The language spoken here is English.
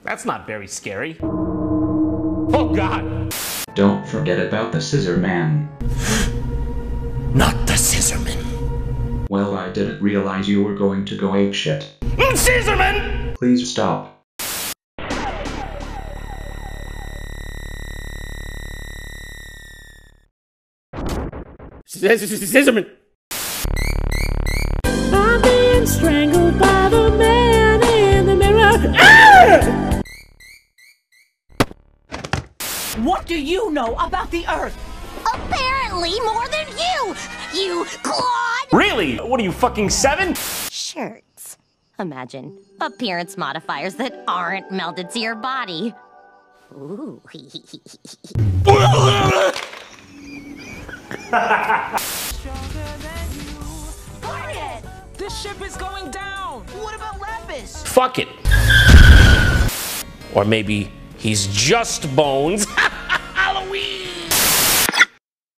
That's not very scary. Oh God! Don't forget about the Scissor Man. Not the Scissorman. Well, I didn't realize you were going to go apeshit. Scissorman! Please stop. Scissorman! I'm being strangled by the man in the mirror. Ah! What do you know about the Earth? Apparently more than you clod! Really? What are you, fucking 7? Shirts. Imagine appearance modifiers that aren't melded to your body. Ooh. This ship is going down. What about Lapis? Fuck it. Or maybe he's just Bones.